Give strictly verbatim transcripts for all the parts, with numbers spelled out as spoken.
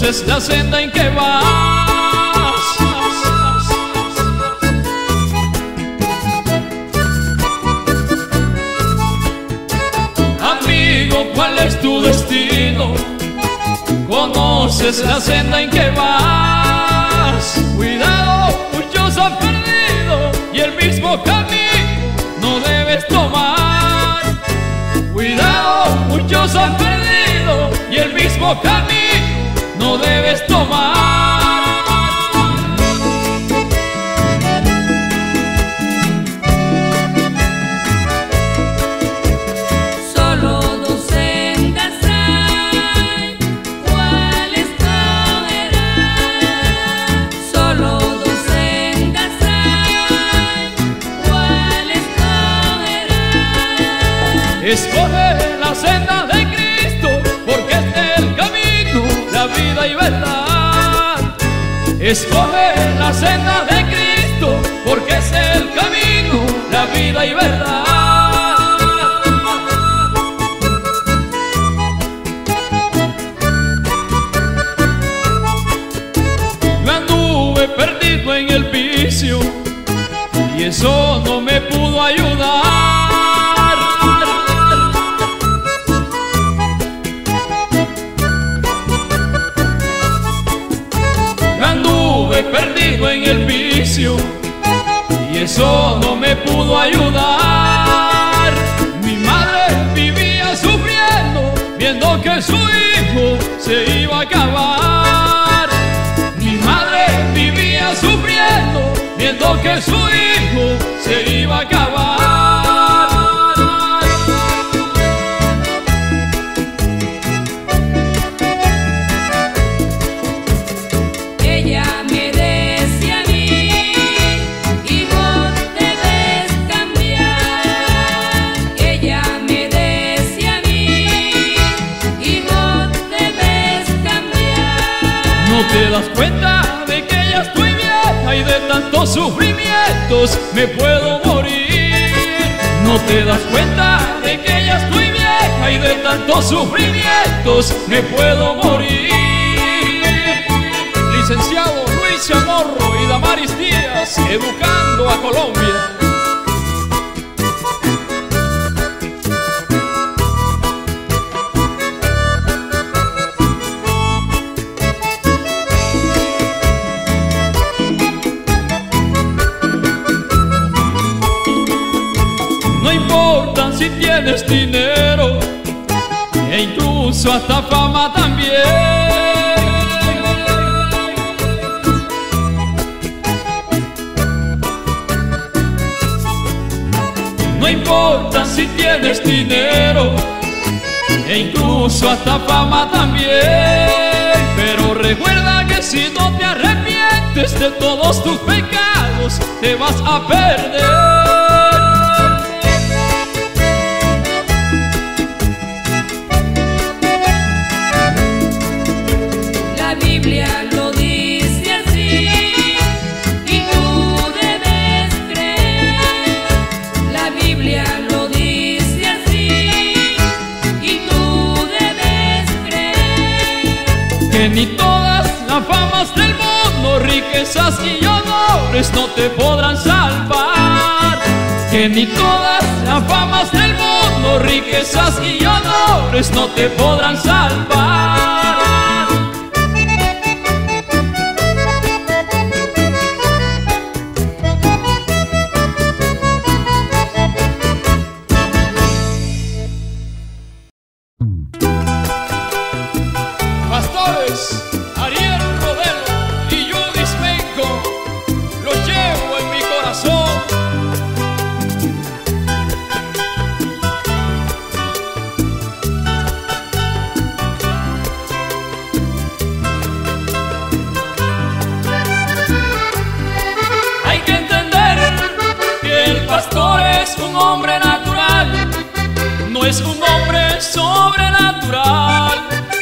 conoces la senda en que vas. Amigo, ¿cuál es tu destino? Conoces la senda en que vas. Cuidado, muchos han perdido y el mismo camino no debes tomar. Cuidado, muchos han perdido y el mismo camino no debes tomar. Solo dos sendas hay, ¿cuál escogerás? Solo dos sendas hay, ¿cuál escogerás? Escoge la senda de Cristo, porque es el camino, la vida y verdad. Escoge la senda de Cristo, porque es el camino, la vida y verdad. Yo anduve perdido en el vicio y eso no me pudo ayudar. Perdido en el vicio y eso no me pudo ayudar. Mi madre vivía sufriendo, viendo que su hijo se iba a acabar. Mi madre vivía sufriendo, viendo que su hijo se iba a acabar. ¿Te das cuenta de que ya estoy vieja y de tantos sufrimientos me puedo morir? ¿No te das cuenta de que ya estoy vieja y de tantos sufrimientos me puedo morir? Licenciado Luis Chamorro y Damaris Díaz, educando a Colombia. Si tienes dinero e incluso hasta fama también, no importa si tienes dinero e incluso hasta fama también, pero recuerda que si no te arrepientes de todos tus pecados te vas a perder. La Biblia lo dice así y tú debes creer. La Biblia lo dice así y tú debes creer. Que ni todas las famas del mundo, riquezas y honores no te podrán salvar. Que ni todas las famas del mundo, riquezas y honores no te podrán salvar. Ariel Rodelo y Judith Menco, los llevo en mi corazón. Hay que entender que el pastor es un hombre natural, no es un hombre sobrenatural.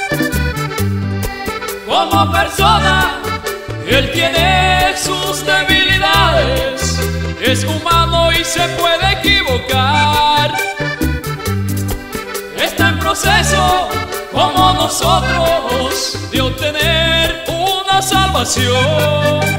Como persona, él tiene sus debilidades, es humano y se puede equivocar. Está en proceso, como nosotros, de obtener salvación.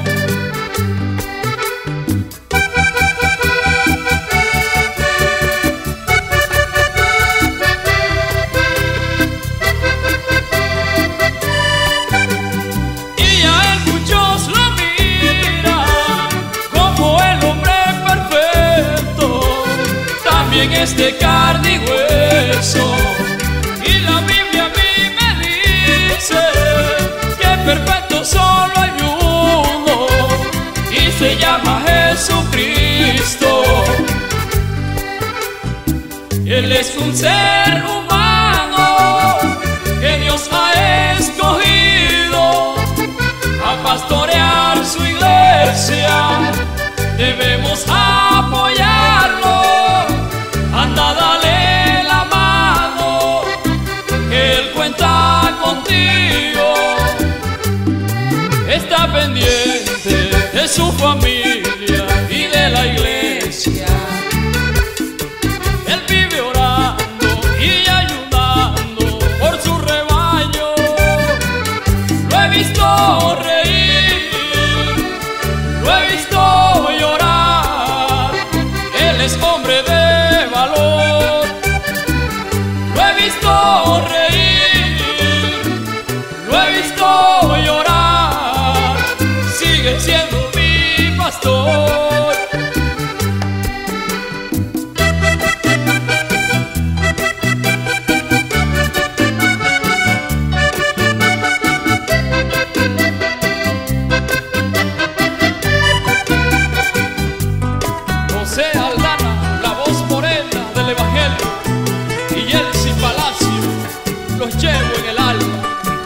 Es de carne y hueso, y la Biblia a mí me dice que perfecto solo hay uno, y se llama Jesucristo. Él es un ser humano que Dios ha escogido a pastorear su iglesia. Debemos apoyarlo. Anda, dale la mano, que Él cuenta contigo. Está pendiente de su familia y de la iglesia. Él vive orando y ayudando por su rebaño. Lo he visto reír, lo he visto llorar. Él es hombre de valor. Lo he visto reír, lo he visto llorar. Sigue siendo mi pastor. José Aldana, la voz morena del Evangelio, y Elsie Palacio, los llevo en el alma.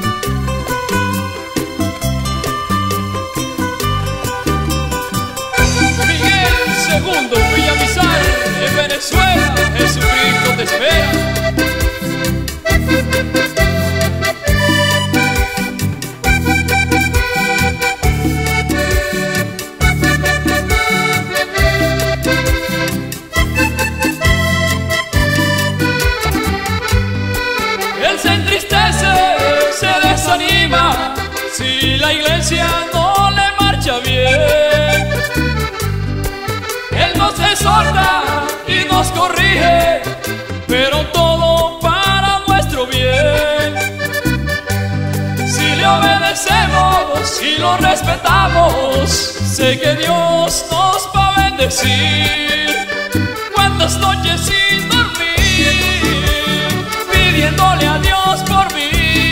Miguel segundo, Villamizar, en Venezuela, Jesucristo te espera. Si la iglesia no le marcha bien, Él nos exhorta y nos corrige, pero todo para nuestro bien. Si le obedecemos y lo respetamos, sé que Dios nos va a bendecir. Cuántas noches sin dormir, pidiéndole a Dios por mí,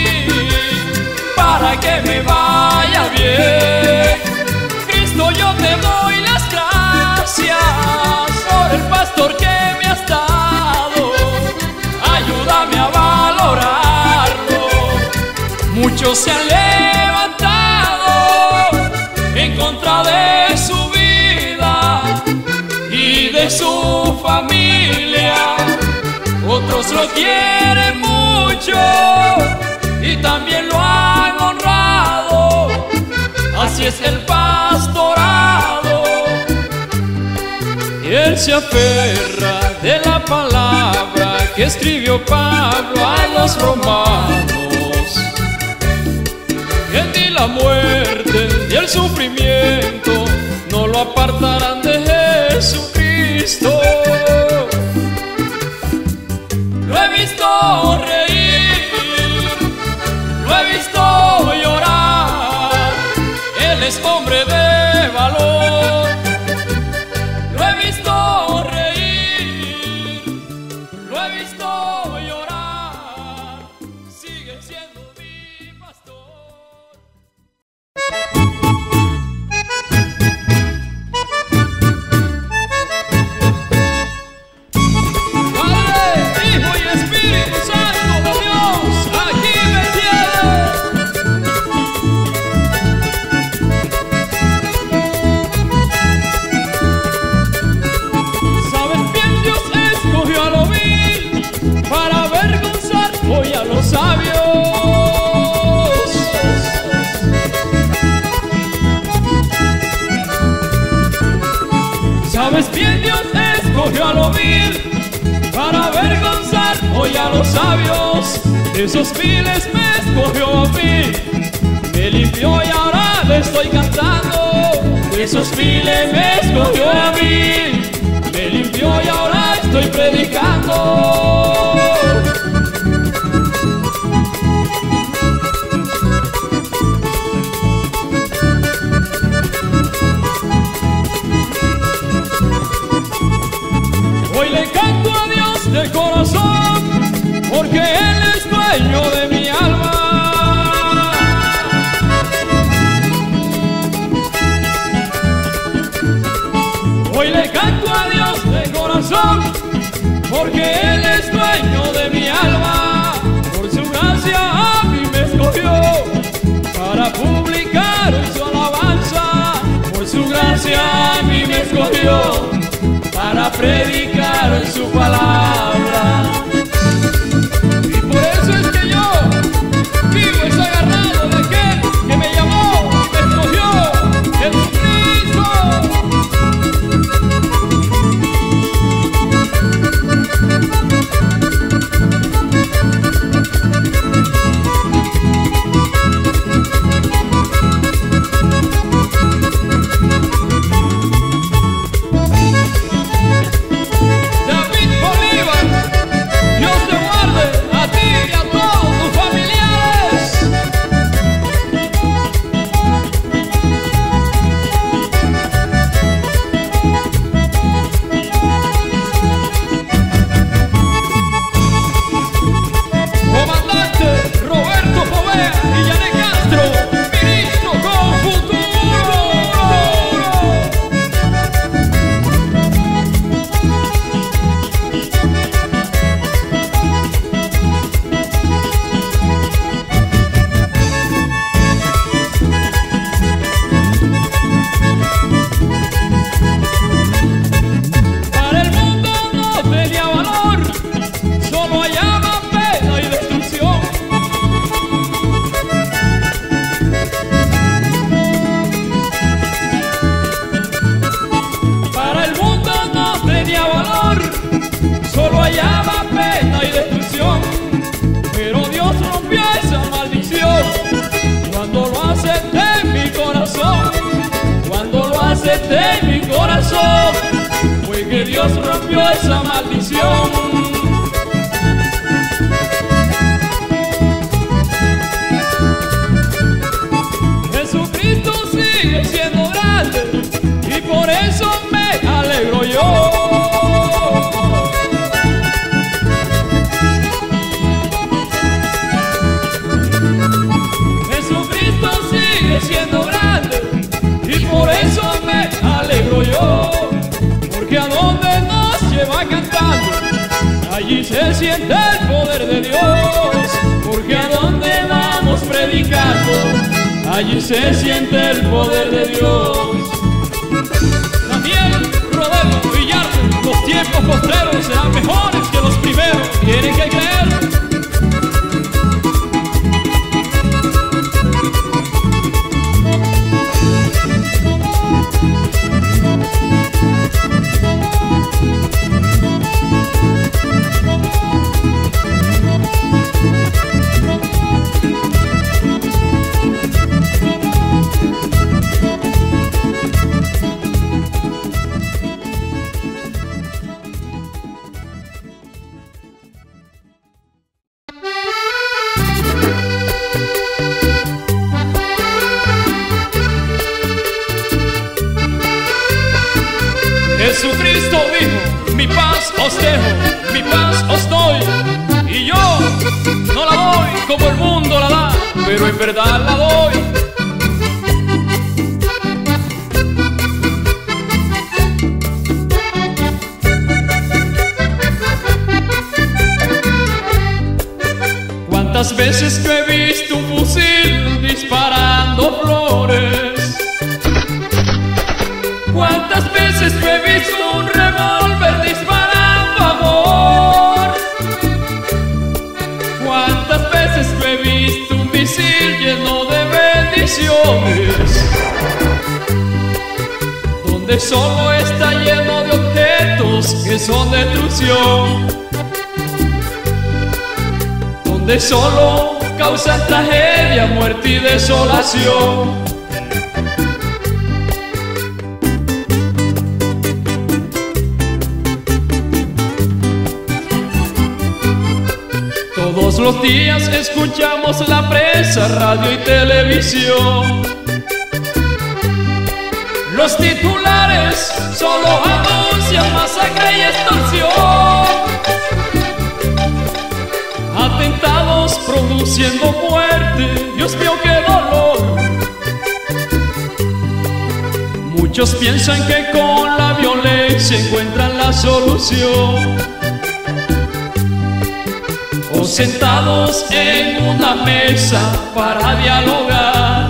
para que me vaya bien. Cristo, yo te doy las gracias por el pastor que me has dado. Ayúdame a valorarlo. Muchos se han levantado en contra de su vida y de su familia. Otros lo quieren mucho y también lo han honrado. Así es el pastorado. Y él se aferra de la palabra que escribió Pablo a los romanos, que ni la muerte ni el sufrimiento no lo apartarán de Jesucristo. Lo he visto reír, lo he visto llorar. Él es hombre de valor. Lo he visto reír, lo he visto llorar. Sigue siendo mi pastor. Sabes bien, Dios escogió a lo vil para avergonzar hoy a los sabios. De esos viles me escogió a mí, me limpió y ahora le estoy cantando. De esos miles me escogió a mí, me limpió y ahora estoy predicando. Hoy le canto a Dios de corazón, porque Él es dueño de mi alma. Hoy le canto a Dios de corazón, porque Él es dueño de mi alma. Por su gracia a mí me escogió, para publicar su alabanza. Por su gracia a mí me escogió, para predicar su palabra. Y por eso es que yo vivo es agarrado de aquel que me llamó y me escogió, Jesucristo. De mi corazón fue que Dios rompió esa maldición. Jesucristo sigue siendo grande y por eso me alegro yo. Jesucristo sigue siendo grande y por eso me alegro yo, porque a donde nos lleva cantando, allí se siente el poder de Dios. Porque a donde vamos predicando, allí se siente el poder de Dios. Daniel, Rodelo, Villardo, los tiempos postreros serán mejores que los primeros, tienen que creer. Jesucristo dijo, mi paz os dejo, mi paz os doy. Y yo no la doy como el mundo la da, pero en verdad la doy. ¿Cuántas veces yo he visto un fusil disparando flores? ¿Cuántas veces yo he visto un revólver disparando amor? ¿Cuántas veces yo he visto un misil lleno de bendiciones? Donde solo está lleno de objetos que son destrucción, donde solo causan tragedia, muerte y desolación. Todos los días escuchamos la prensa, radio y televisión. Los titulares solo anuncian masacre y extorsión. Atentados produciendo muerte, Dios mío, qué dolor. Muchos piensan que con la violencia encuentran la solución, o sentados en una mesa para dialogar.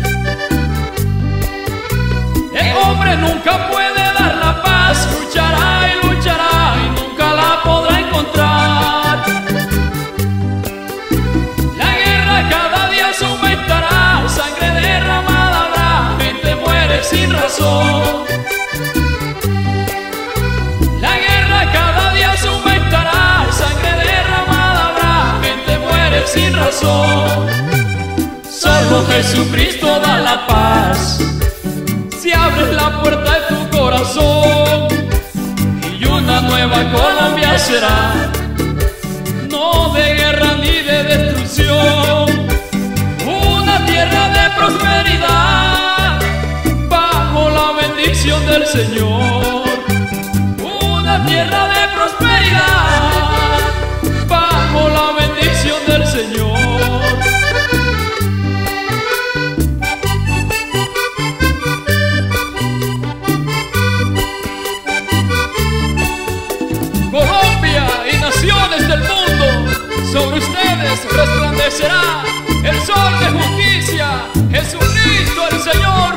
El hombre nunca puede dar la paz, luchará y luchará y nunca la podrá encontrar. La guerra cada día se aumentará, sangre derramada habrá, gente muere sin razón. La guerra cada día se aumentará, sangre derramada habrá, gente muere sin razón. Solo Jesucristo da la paz. Si abres la puerta de tu corazón, y una nueva Colombia será, no de guerra ni de destrucción, una tierra de prosperidad, bajo la bendición del Señor. Una tierra de prosperidad, bajo la bendición del Señor. Del mundo, sobre ustedes resplandecerá el sol de justicia, Jesucristo el Señor.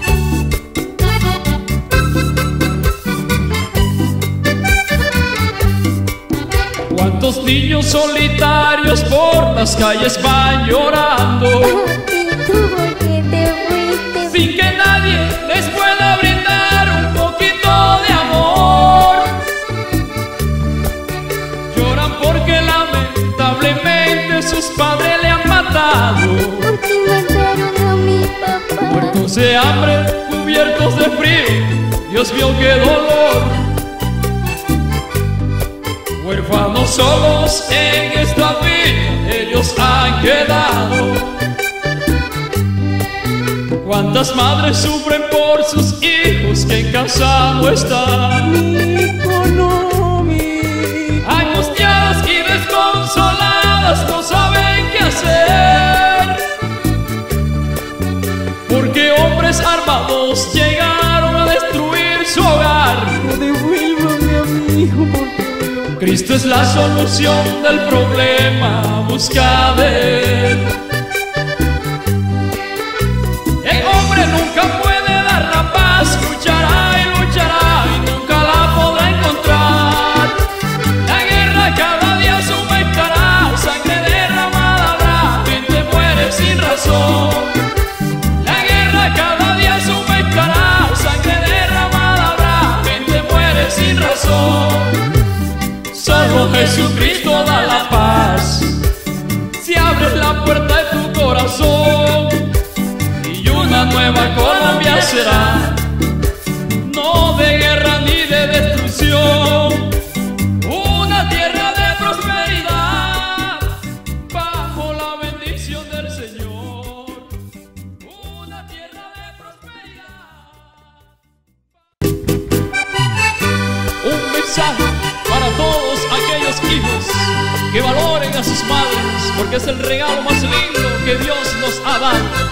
¿Cuántos niños solitarios por las calles van llorando? ¿Por qué te fuiste? Sin que nadie les pueda brindar un poquito de amor. Porque lamentablemente sus padres le han matado. ¿Por qué mataron a mi papá? Muertos de hambre, cubiertos de frío, Dios mío, qué dolor. Huérfanos solos en esta vida, ellos han quedado. Cuántas madres sufren por sus hijos que en casa no están. Mi hijo no, mi Angustiadas y desconsoladas, no saben qué hacer, porque hombres armados llegaron a destruir su hogar. hijo, devuélvame a mi hijo, porque Cristo es la solución del problema, busca de Él. El hombre nunca puede dar la paz, luchará y luchará y nunca la podrá encontrar. La guerra cada día se aumentará, sangre derramada habrá, gente muere sin razón. La guerra cada día se aumentará, sangre derramada habrá, gente muere sin razón. Solo Jesucristo da la paz. Si abres la puerta de tu corazón, y una nueva Colombia será, no de guerra ni de destrucción, una tierra de prosperidad, bajo la bendición del Señor. Una tierra de prosperidad. Un mensaje para todos aquellos hijos que valoren a sus madres, porque es el regalo más lindo que Dios nos ha dado.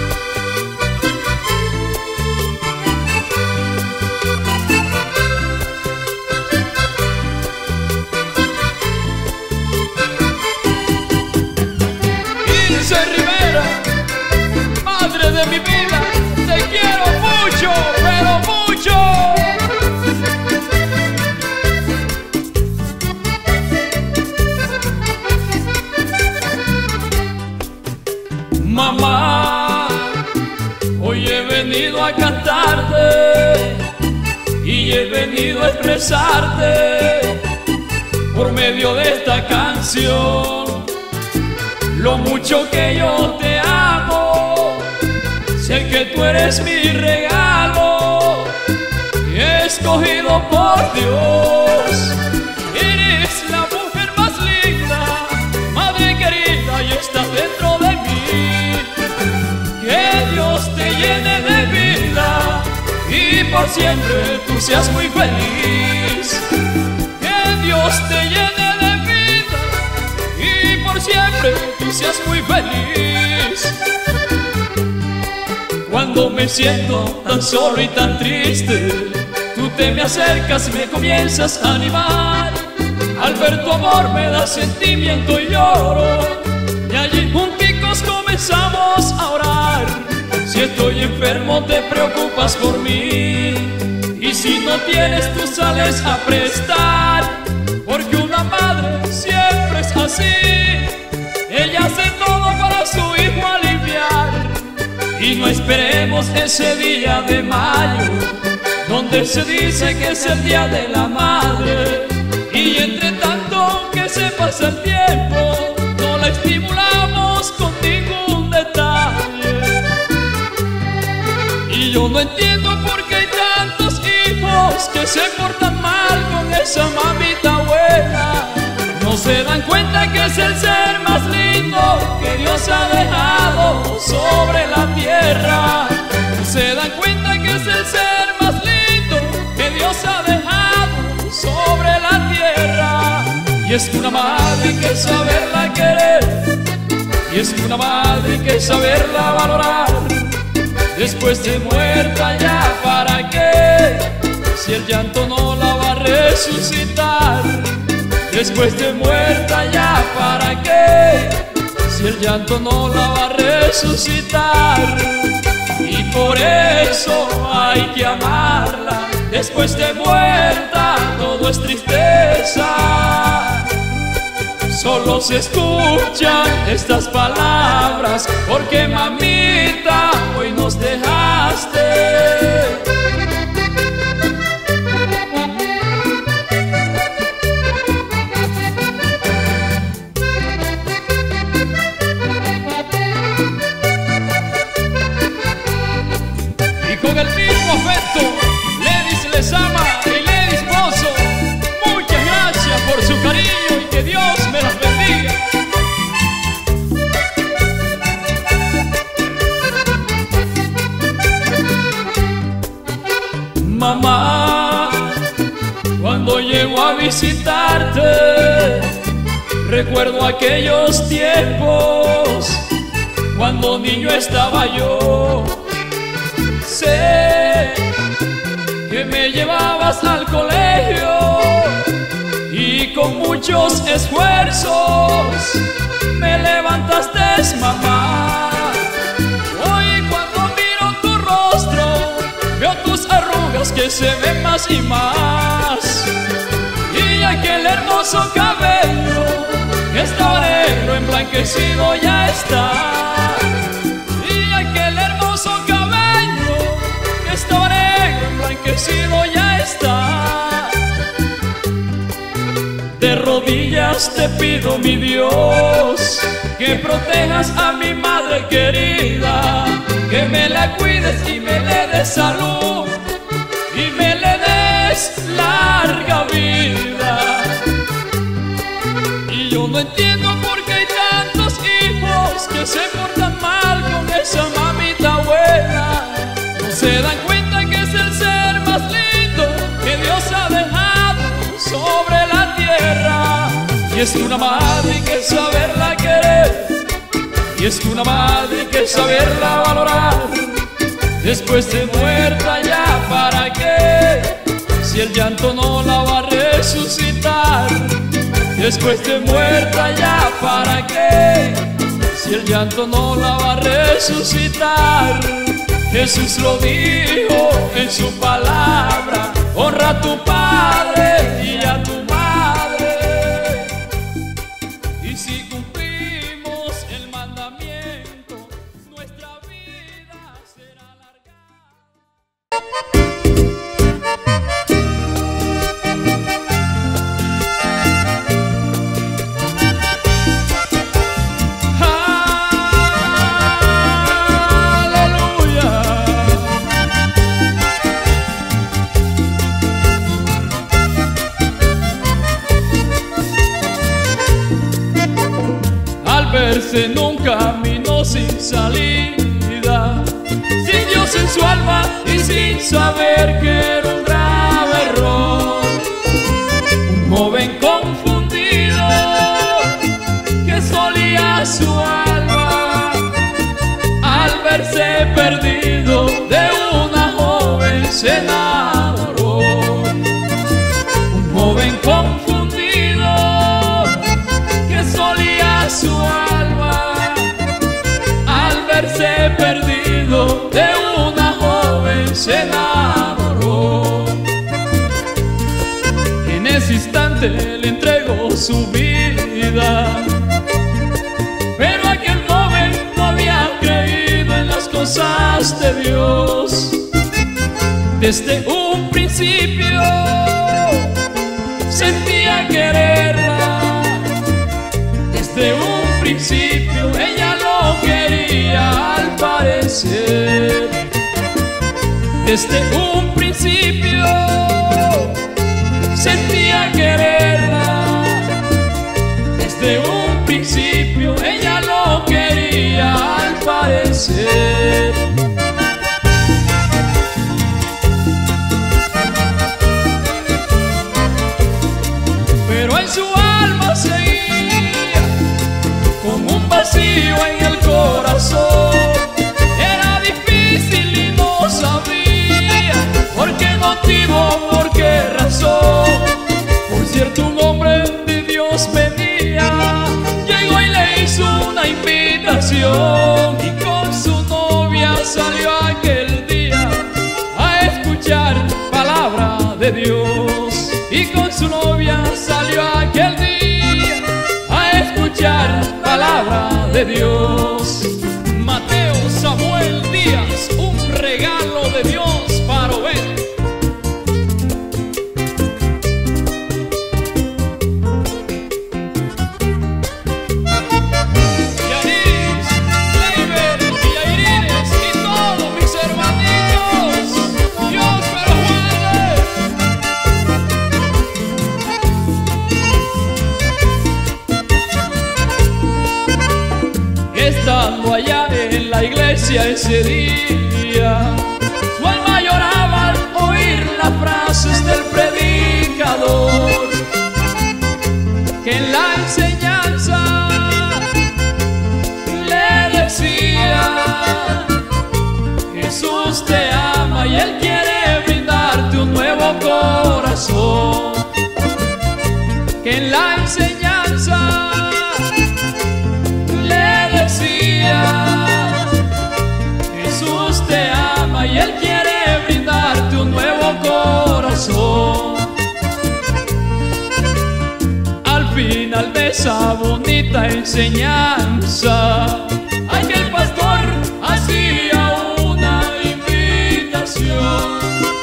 Ilse Rivera, madre de mi vida, te quiero mucho, pero mucho. Mamá, hoy he venido a cantarte y he venido a expresarte por medio de esta canción lo mucho que yo te amo. Sé que tú eres mi regalo y escogido por Dios. Eres la mujer más linda, madre estás dentro de mí. Que Dios te llene de vida y por siempre tú seas muy feliz. Que Dios te llene de vida y por siempre tú seas muy feliz. Cuando me siento tan solo y tan triste, tú te me acercas y me comienzas a animar. Al ver tu amor me da sentimiento y lloro, y allí junticos comenzamos a orar. Si estoy enfermo te preocupas por mí, y si no tienes tú sales a prestar. Porque una madre siempre es así, ella hace todo para su hijo aliviar. Y no esperemos ese día de mayo, donde se dice que es el día de la madre, y entre tanto que se pasa el tiempo no la estimulamos con ningún detalle. Y yo no entiendo por qué hay tantos hijos que se portan mal con esa mamita buena. No se dan cuenta que es el ser más lindo que Dios ha dejado sobre la tierra. No se dan cuenta que es el ser más lindo que Dios ha dejado sobre la tierra. Y es que una madre hay que saberla querer, y es que una madre hay que saberla valorar. Después de muerta ya para qué, si el llanto no la va a resucitar. Después de muerta ya para qué, si el llanto no la va a resucitar. Y por eso hay que amarla. Después de muerta todo es tristeza. Solo se escuchan estas palabras porque mamita hoy nos dejaste. Con el mismo afecto, Ledis les ama y Ledis Pozo. Muchas gracias por su cariño y que Dios me las bendiga. Mamá, cuando llego a visitarte, recuerdo aquellos tiempos cuando niño estaba yo. Sé que me llevabas al colegio y con muchos esfuerzos me levantaste, mamá. Hoy cuando miro tu rostro veo tus arrugas que se ven más y más, y aquel hermoso cabello que estaba negro emblanquecido ya está. Y aquel hermoso cabello estaba negro, emblanquecido ya está. De rodillas te pido, mi Dios, que protejas a mi madre querida, que me la cuides y me le des salud y me le des larga vida. Y yo no entiendo por qué hay tantos hijos que se portan mal con esa mamita buena. No se dan cuenta que es el ser más lindo que Dios ha dejado sobre la tierra. Y es que una madre hay que saberla querer, y es que una madre hay que saberla valorar. Después de muerta ya para qué, si el llanto no la va a resucitar. Después de muerta ya para qué, si el llanto no la va a resucitar. Jesús lo dijo en su palabra: honra a tu padre y a tu madre. Y si cumplimos el mandamiento, nuestra vida será larga. en un camino sin salida, sin Dios en su alma y sin saber que era un grave error. Un joven confundido que solía su alma al verse perdido de una joven se enamoró. Un joven confundido que solía su alma al verse perdido de una joven se enamoró. En ese instante le entregó su vida, pero aquel joven no había creído en las cosas de Dios. Desde un principio sentía quererla, desde un principio ella lo quería al parecer. Desde un principio sentía quererla, desde un principio ella lo quería al parecer. Pero en su alma seguía con un vacío en el corazón. Era difícil y no sabía por qué motivo, por qué razón. Por cierto, un hombre de Dios venía, llegó y le hizo una invitación, y con su novia salió aquel día a escuchar palabra de Dios. Y con su novia salió aquel día a escuchar palabra de Dios. Mateo Samuel Díaz, un regalo de Dios para Obed. Yanis, Leiber, Yairines y todos mis hermanitos, Dios me los guarde. Estando allá en la iglesia ese día, su alma lloraba al oír las frases del predicador, que en la enseñanza le decía: Jesús te ama y Él quiere brindarte un nuevo corazón. Que en la enseñanza Jesús te ama y Él quiere brindarte un nuevo corazón. Al final de esa bonita enseñanza, aquel pastor hacía una invitación.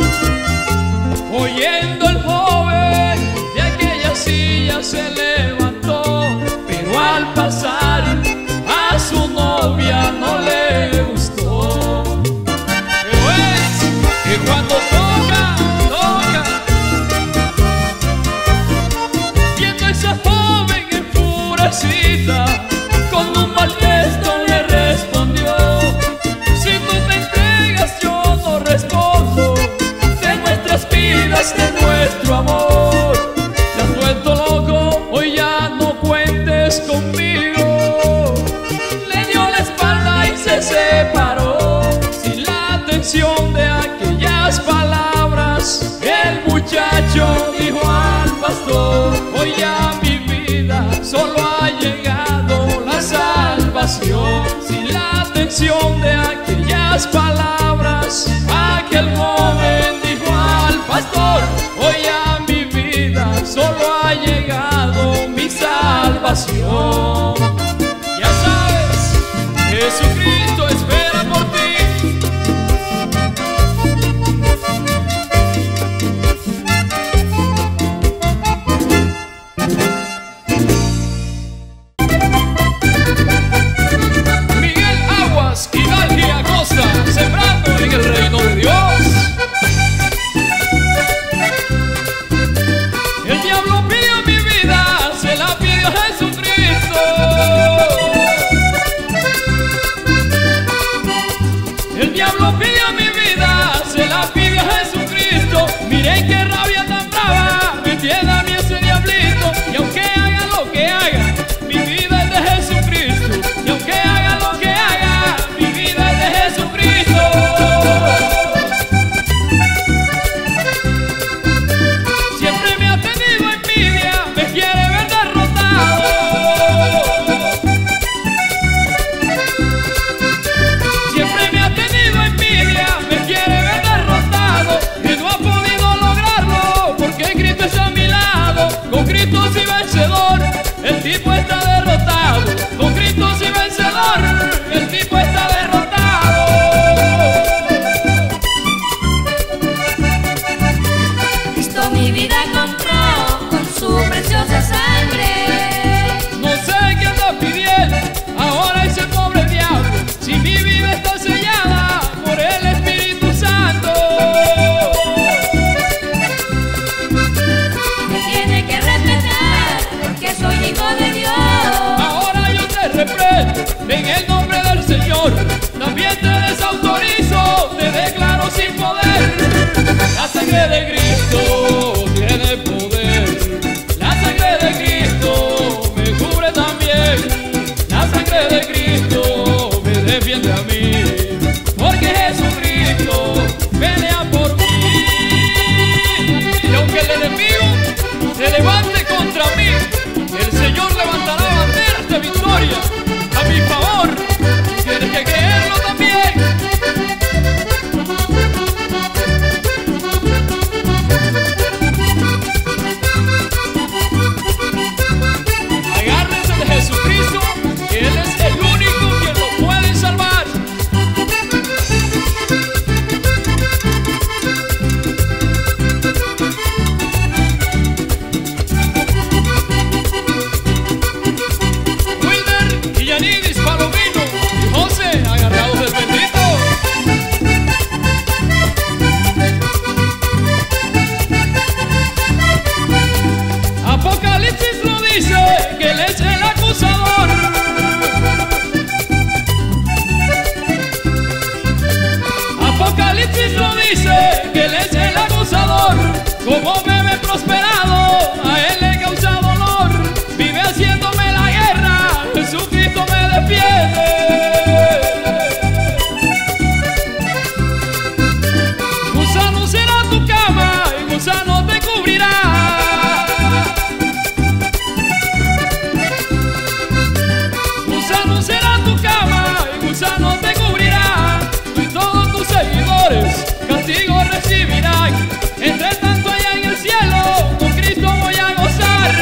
Oyendo el joven de aquella silla se levantó, pero al pasar a su novia no le gustó. Pero es que cuando toca, toca, viendo a esa joven enfurecida, con un mal gesto le respondió: si tú te entregas yo no respondo de nuestras vidas, de nuestro amor. Te has vuelto loco, hoy ya no cuentes conmigo. Se separó sin la atención de aquellas palabras. El muchacho dijo al pastor: hoy a mi vida solo ha llegado la salvación. Sin la atención de aquellas palabras, aquel joven dijo al pastor: hoy a mi vida solo ha llegado mi salvación. Ya sabes, Jesucristo espera por ti. Miguel Aguas y Dalgi Acosta, sembrando en el reino de Dios. Como me ve prosperado, a él le causa dolor. Vive haciéndome la guerra, Jesucristo me defiende. Gusano será tu cama y gusano te cubrirá. Gusano será tu cama y gusano te cubrirá. Tú y todos tus seguidores castigo recibirán. Entre tanto allá en el cielo, con Cristo voy a gozar.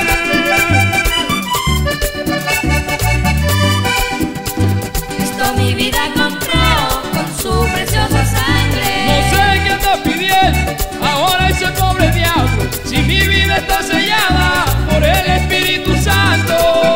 Cristo mi vida compró con su preciosa sangre. No sé qué andas pidiendo ahora ese pobre diablo, si mi vida está sellada por el Espíritu Santo.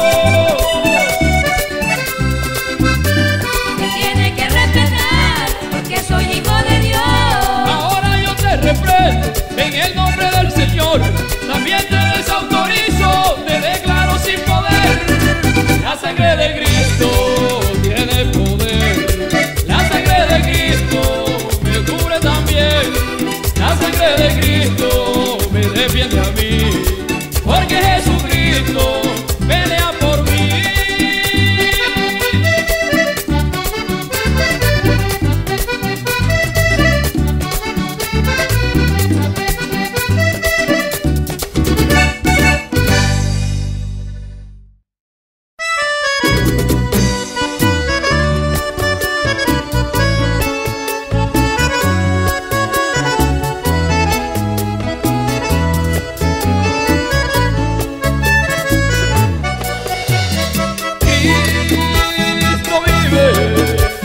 Me tiene que respetar porque soy hijo de Dios. Ahora yo te reprendo en el nombre del Señor. También te desautorizo, te declaro sin poder. La sangre de Cristo tiene poder. La sangre de Cristo me cubre también. La sangre de Cristo me defiende a mí. Porque Jesucristo pelea por mí. Cristo vive.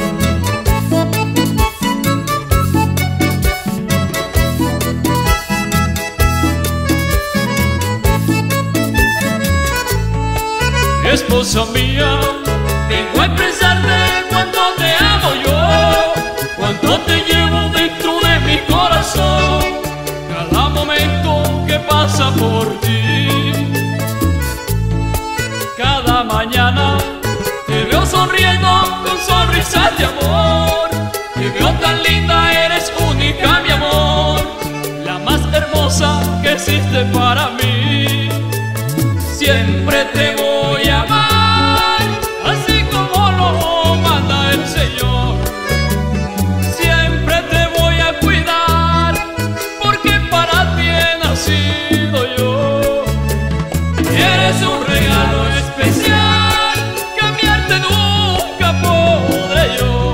Esposa mía, vengo a expresarte cuánto te amo yo, cuánto te llevo dentro de mi corazón, cada momento que pasa por ti. Cada mañana te veo sonriendo con sonrisas de amor. Te veo tan linda, eres única, mi amor, la más hermosa que existe para mí. Siempre te voy a amar, así como lo manda el Señor. Siempre te voy a cuidar, porque para ti he nacido yo. Eres un regalo especial, cambiarte nunca podré yo.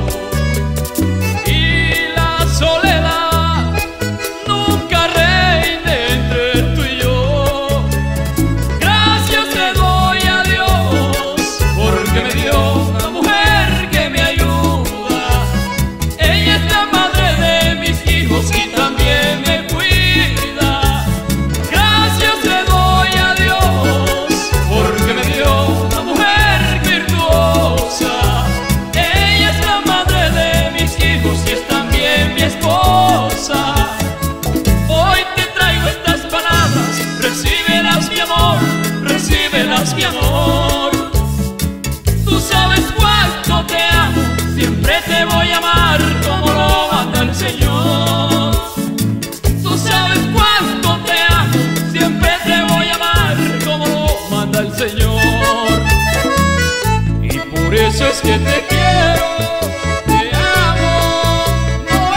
Y la soledad nunca reine entre tú y yo. Gracias le doy a Dios, porque me dio una mujer que me ayuda. Ella es la madre de mis hijos y también me cuida. Gracias le doy a Dios, porque me dio una mujer virtuosa. Ella es la madre de mis hijos y es también mi esposa. Hoy te traigo estas palabras, recíbelas mi amor, recíbelas mi amor. Tú sabes cuánto te amo, siempre te voy a amar como lo manda el Señor. Tú sabes cuánto te amo, siempre te voy a amar como lo manda el Señor. Y por eso es que te quiero, te amo, no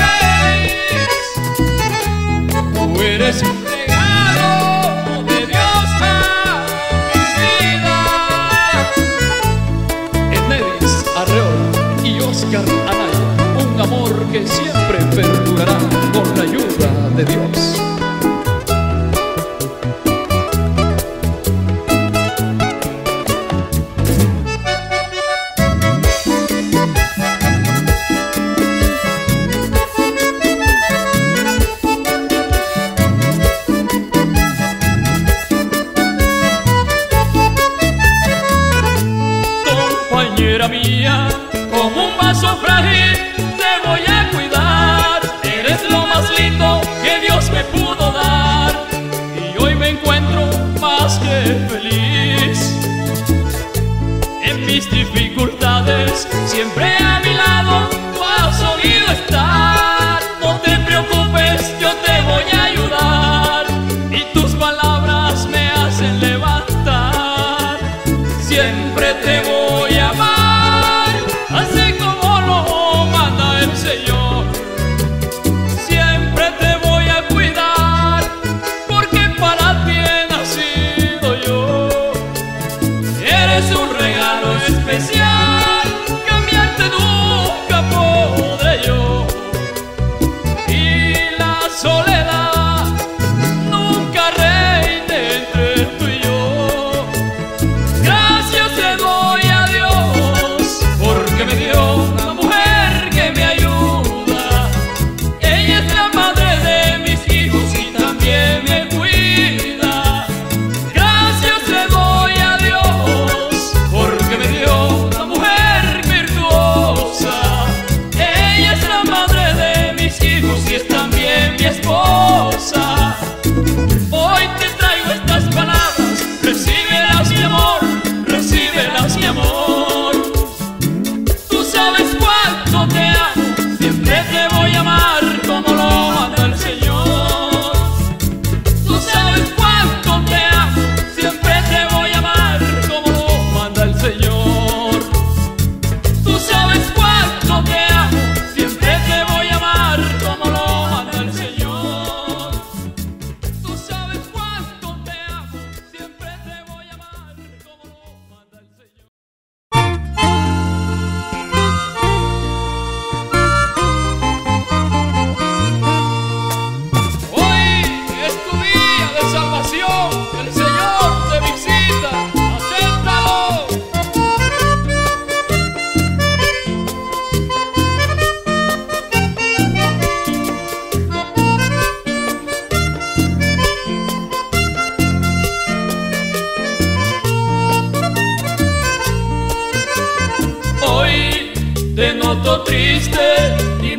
eres. Tú eres un regalo de Dios a mi vida. Enedis Arreola y Oscar Anaya, un amor que siempre perdurará con la ayuda de Dios. Compañera mía, como un vaso frágil te voy a cuidar. Eres lo más lindo que Dios me pudo dar, y hoy me encuentro más que feliz. En mis dificultades siempre a mi lado tú has solido estar. No te preocupes, yo te voy a ayudar.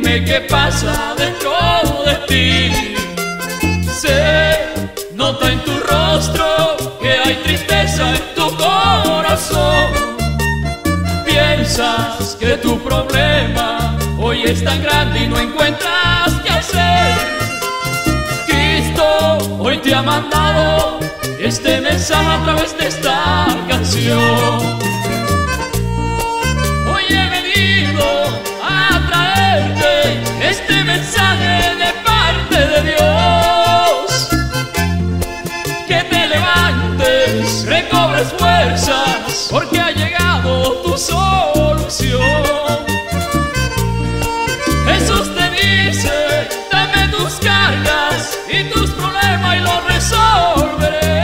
Dime qué pasa dentro de ti. Se nota en tu rostro que hay tristeza en tu corazón. Piensas que tu problema hoy es tan grande y no encuentras qué hacer. Cristo hoy te ha mandado este mensaje a través de esta canción. Hoy he venido a traerte este mensaje de parte de Dios. Que te levantes, recobres fuerzas, porque ha llegado tu solución. Jesús te dice, dame tus cargas y tus problemas y los resolveré.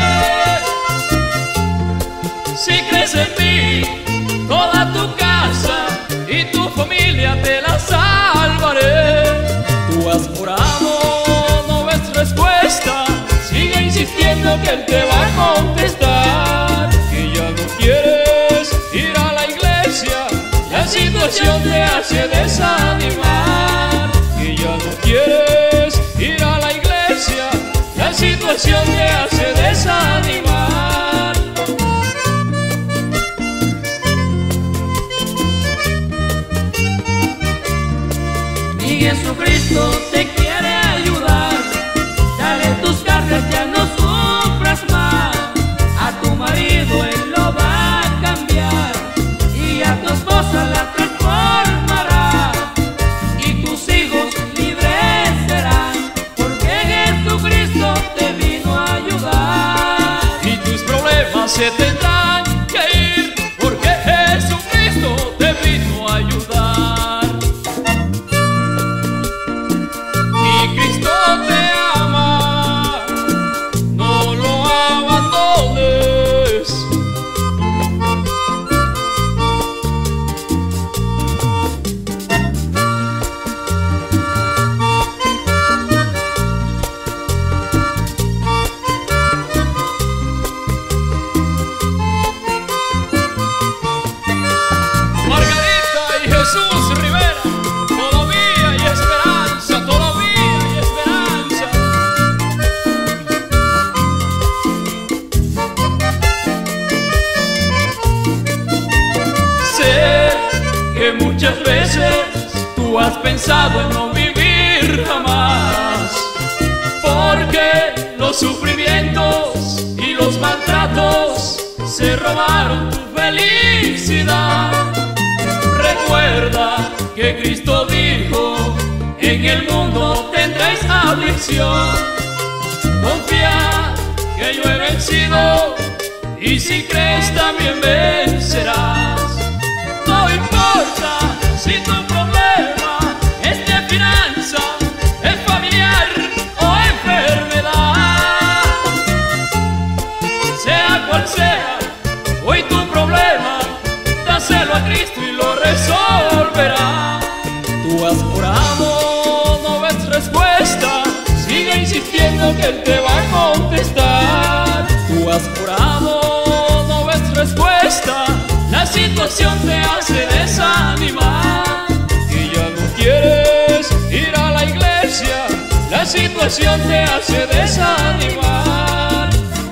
Si crees en mí, toda tu casa y tu familia te la salvaré. Tú has orado, no ves respuesta, sigue insistiendo que Él te va a contestar. Que ya no quieres ir a la iglesia, la situación te hace desanimar. Que ya no quieres ir a la iglesia, la situación te hace desanimar. Y Jesucristo te quiere ayudar. Dale tus cargas, ya no sufras más. A tu marido Él lo va a cambiar y a tu esposa la transformará. Y tus hijos libres serán, porque Jesucristo te vino a ayudar. Y tus problemas se tendrán que ir, porque Jesucristo te vino a ayudar. Y Cristo te ama, no lo abandones. Margarita y Jesús Rivera, todavía hay esperanza, todavía hay esperanza. Sé que muchas veces tú has pensado en no vivir jamás, porque los sufrimientos y los maltratos se robaron tu felicidad. Recuerda que Cristo dijo, en el mundo tendréis aflicción. Confía que yo he vencido, y si crees también vencerás. No importa si tu problema es de finanza, es familiar o enfermedad. Sea cual sea hoy tu problema, dáselo a Cristo y lo resolverá. Tú has orado, no ves respuesta, sigue insistiendo que Él te va a contestar. Tú has orado, no ves respuesta, la situación te hace desanimar. Que ya no quieres ir a la iglesia, la situación te hace desanimar.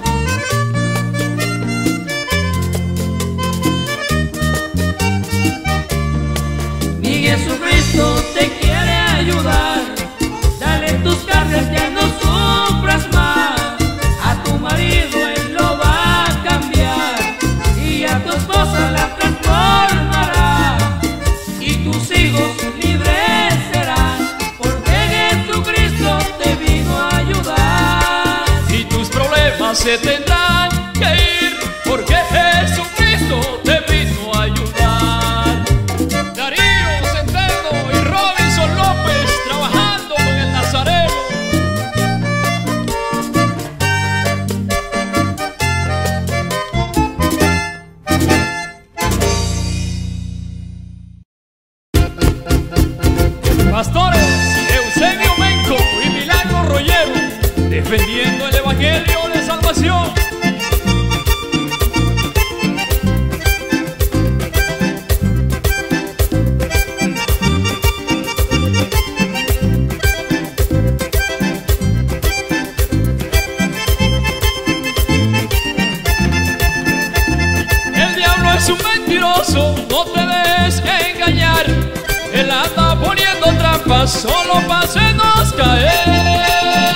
Mi Jesucristo te quiere ayudar. Dale tus cargas, ya no sufras más. A tu marido Él lo va a cambiar y a tu esposa la transformará. Y tus hijos libres serán, porque Jesucristo te vino a ayudar. Y tus problemas se tendrán que ir, porque Jesucristo te vino a ayudar. Darío Centeno y Robinson López trabajando con el Nazareno. Pastores Eusebio Menco y Milagro Rollero, defendiendo el Evangelio de salvación. mentiroso, no te dejes engañar. Él anda poniendo trampas solo para hacernos caer.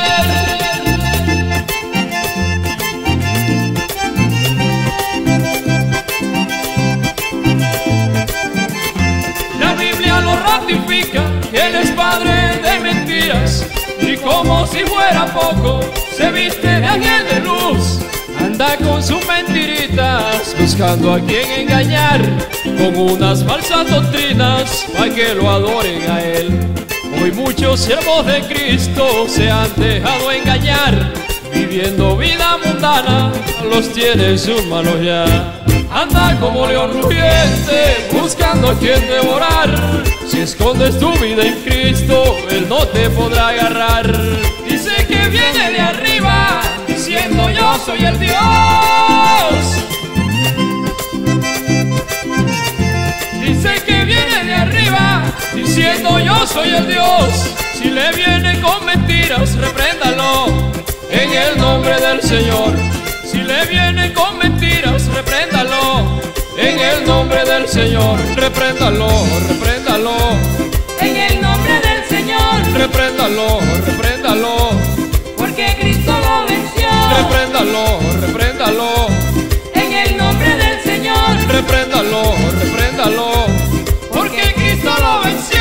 La Biblia lo ratifica, que Él es padre de mentiras, y como si fuera poco, se viste de ángel de luz. Anda con sus mentiritas, buscando a quien engañar, con unas falsas doctrinas, para que lo adoren a Él. Hoy muchos siervos de Cristo se han dejado engañar, viviendo vida mundana, los tiene en sus manos ya. Anda como león rugiente, buscando a quien devorar. Si escondes tu vida en Cristo, Él no te podrá agarrar. Dice que viene de arriba, diciendo yo soy el Dios. Dice que viene de arriba, diciendo yo soy el Dios. Si le viene con mentiras, repréndalo en el nombre del Señor. Si le viene con mentiras, repréndalo en el nombre del Señor. Repréndalo, repréndalo en el nombre del Señor. Repréndalo, repréndalo, porque Cristo lo venció. repréndalo, repréndalo En el nombre del Señor. repréndalo, repréndalo, porque Cristo lo venció.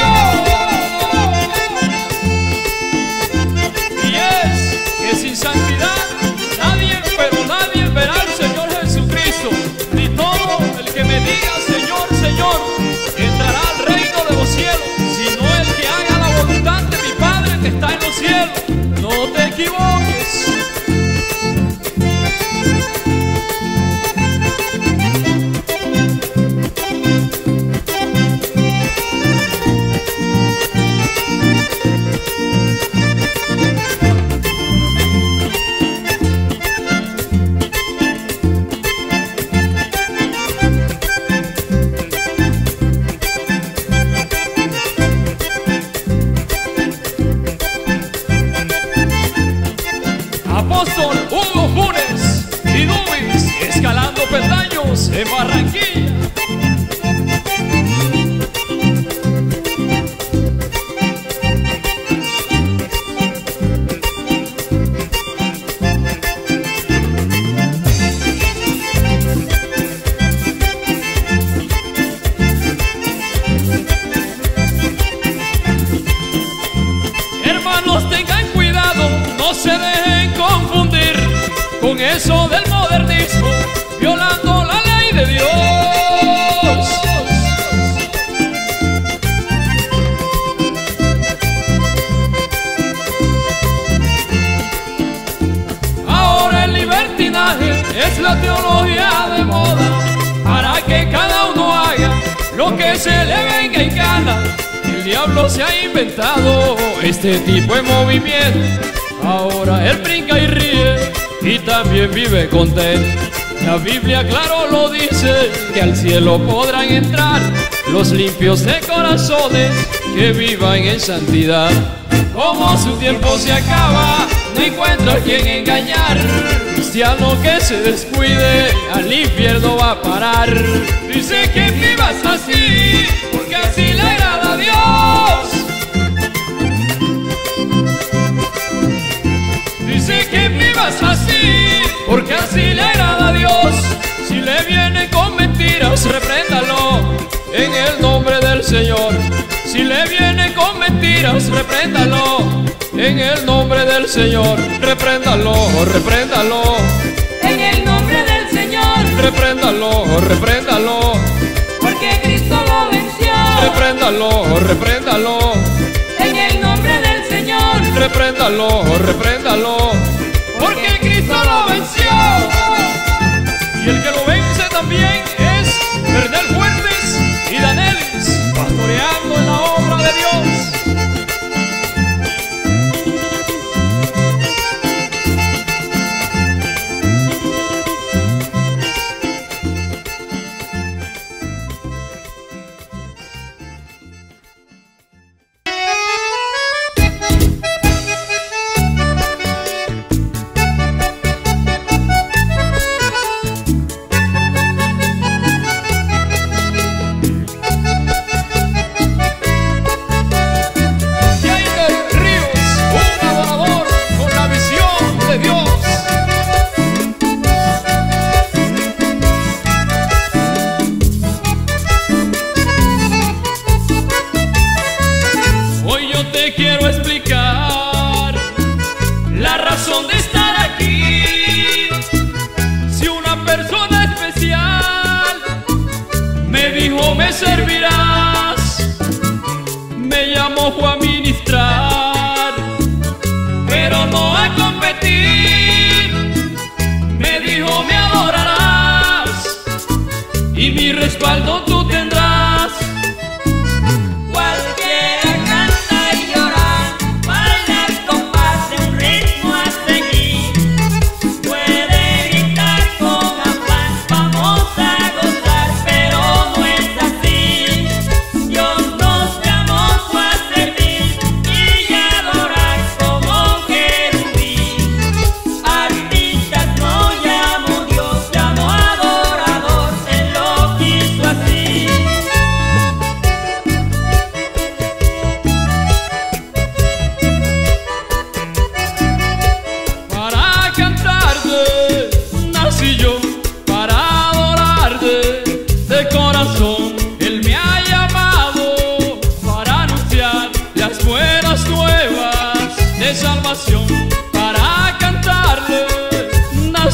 Y es que sin santidad nadie, pero nadie verá al Señor Jesucristo. Ni todo el que me diga Señor, Señor, entrará al reino de los cielos, sino el que haga la voluntad de mi Padre que está en los cielos. No te equivoques. Apóstol Hugo Funes y Dubis, escalando peldaños en Barranquilla. Hermanos, tengan cuidado, no se dejen confundir con eso del modernismo, violando la ley de Dios. Ahora el libertinaje es la teología de moda, para que cada uno haga lo que se le venga en gana. El diablo se ha inventado este tipo de movimiento. Ahora él brinca y ríe y también vive contento. La Biblia claro lo dice, que al cielo podrán entrar los limpios de corazones que vivan en santidad. Como su tiempo se acaba, no encuentra a quien engañar. Cristiano que se descuide, al infierno va a parar. Dice que vivas así, porque así le agrada a Dios. Dice que vivas así, porque así le agrada a Dios. Si le viene con mentiras, repréndalo en el nombre del Señor. Si le viene con mentiras, repréndalo en el nombre del Señor. Repréndalo, repréndalo En el nombre del Señor. repréndalo, repréndalo, Porque Cristo lo venció. repréndalo, repréndalo, En el nombre del Señor. repréndalo, repréndalo, porque Cristo lo venció. Y el que lo vence también es Bernal Fuertes y Danelis, pastoreando en la obra de Dios.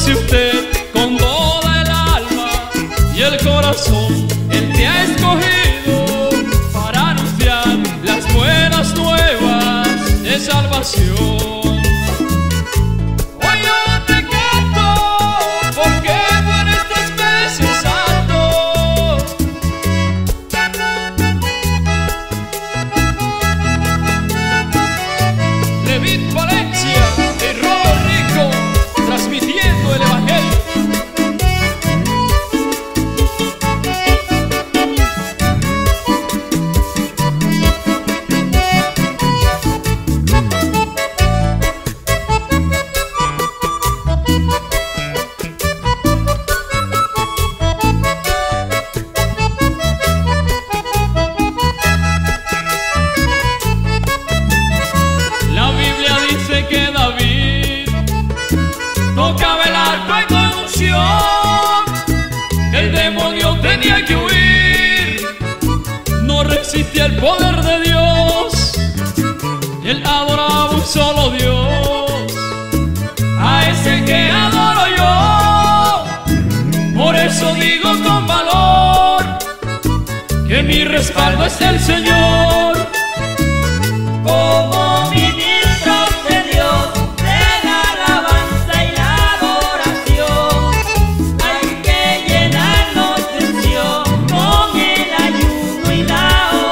nace usted con toda el alma y el corazón. Él te ha escogido para anunciar las buenas nuevas de salvación. Resistía el poder de Dios, él adoraba un solo Dios, a ese que adoro yo. Por eso digo con valor que mi respaldo es el Señor. Como ministros de Dios, de la alabanza y la adoración, hay que llenarnos de unción con el ayuno y la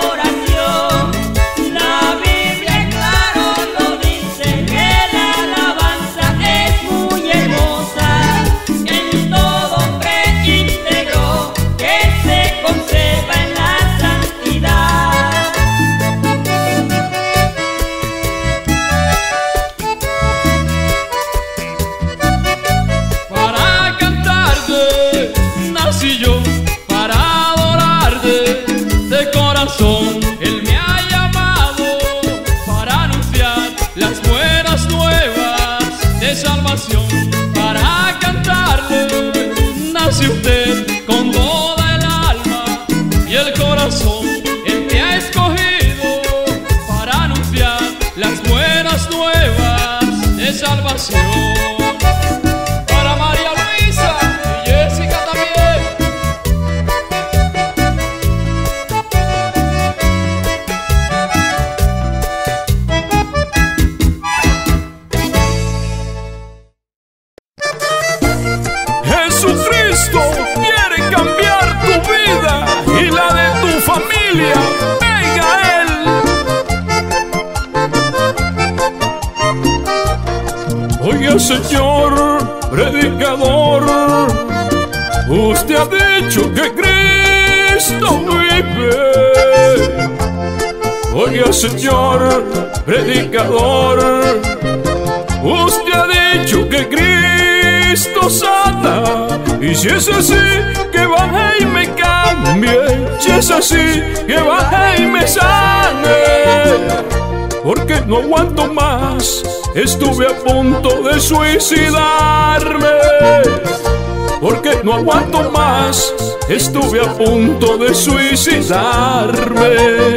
Él me ha llamado para anunciar las buenas nuevas de salvación. Para cantarle nace usted con toda el alma y el corazón. Él te ha escogido para anunciar las buenas nuevas de salvación. Para María Luisa y Jessica también. Jesucristo quiere cambiar tu vida y la de tu familia. Venga a Él. Oiga, señor predicador, usted ha dicho que Cristo vive. Oiga, señor predicador, usted ha dicho que Cristo sana. Y si es así, que baje y me cambie. Si es así, que baje y me sane. Porque no aguanto más, estuve a punto de suicidarme. Porque no aguanto más, estuve a punto de suicidarme.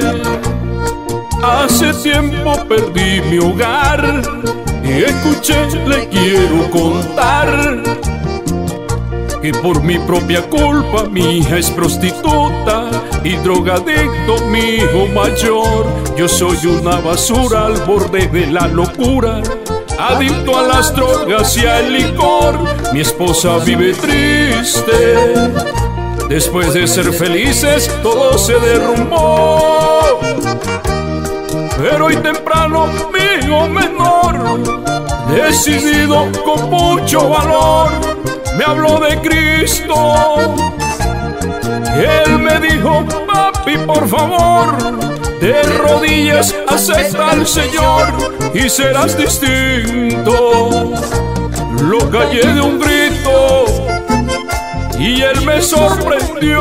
Hace tiempo perdí mi hogar y escuché, le quiero contar que por mi propia culpa mi hija es prostituta y drogadicto mi hijo mayor. Yo soy una basura al borde de la locura, adicto a las drogas y al licor. Mi esposa vive triste, después de ser felices todo se derrumbó. Pero hoy temprano mi hijo menor, decidido con mucho valor, me habló de Cristo. Él me dijo: papi, por favor, de rodillas acepta al Señor y serás distinto. Lo callé de un grito y él me sorprendió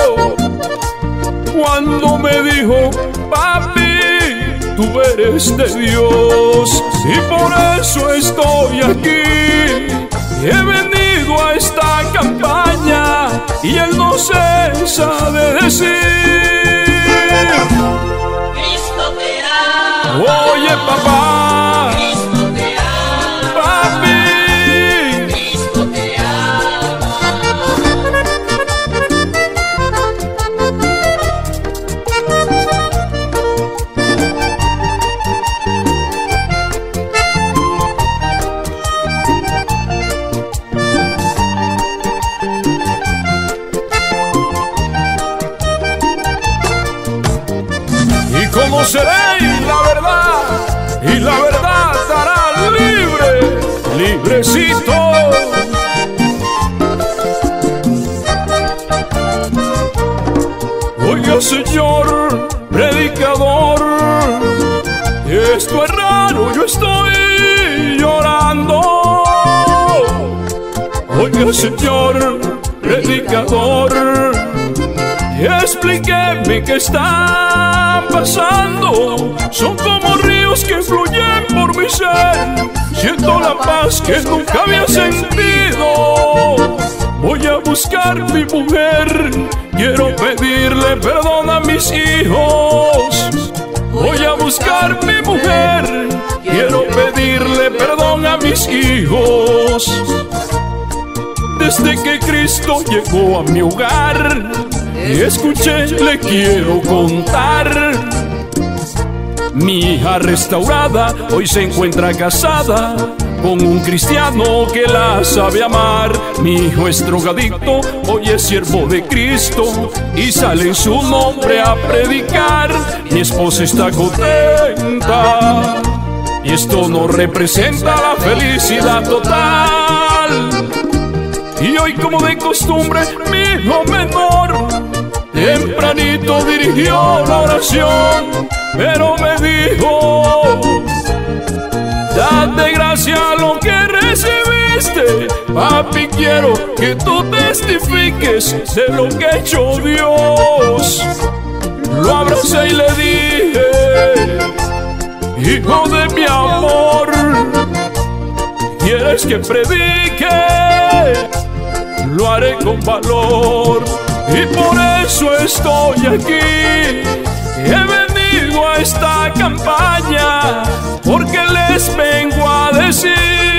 cuando me dijo: papi, tú eres de Dios y por eso estoy aquí. He venido a esta campaña y él no cesa de decir: Cristo te ama. Oye, papá, Cristo te ama. papi, Cristo te Oiga, señor predicador, explíqueme qué está pasando. Son como ríos que fluyen por mi ser. Siento la paz que nunca había sentido. Voy a buscar mi mujer. Quiero pedirle perdón a mis hijos. Voy a buscar mi mujer. Quiero pedirle perdón a mis hijos. Desde que Cristo llegó a mi hogar, y escuché, le quiero contar. Mi hija restaurada hoy se encuentra casada con un cristiano que la sabe amar. Mi hijo es drogadicto, hoy es siervo de Cristo y sale en su nombre a predicar. Mi esposa está contenta y esto no representa la felicidad total. Y hoy, como de costumbre, mi hijo menor tempranito dirigió la oración, pero me dijo: date gracia a lo que recibiste. Papi, quiero que tú testifiques de lo que ha hecho Dios. Lo abracé y le dije: hijo de mi amor, ¿quieres que predique? Lo haré con valor y por eso estoy aquí. He venido a esta campaña porque les vengo a decir: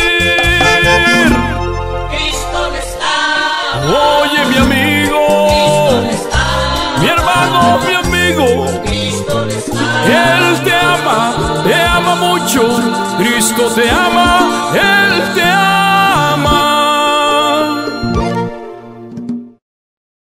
Cristo les ama. oye, mi amigo, Cristo les ama. mi hermano, mi amigo, Cristo les ama. Él te ama, te ama mucho. Cristo te ama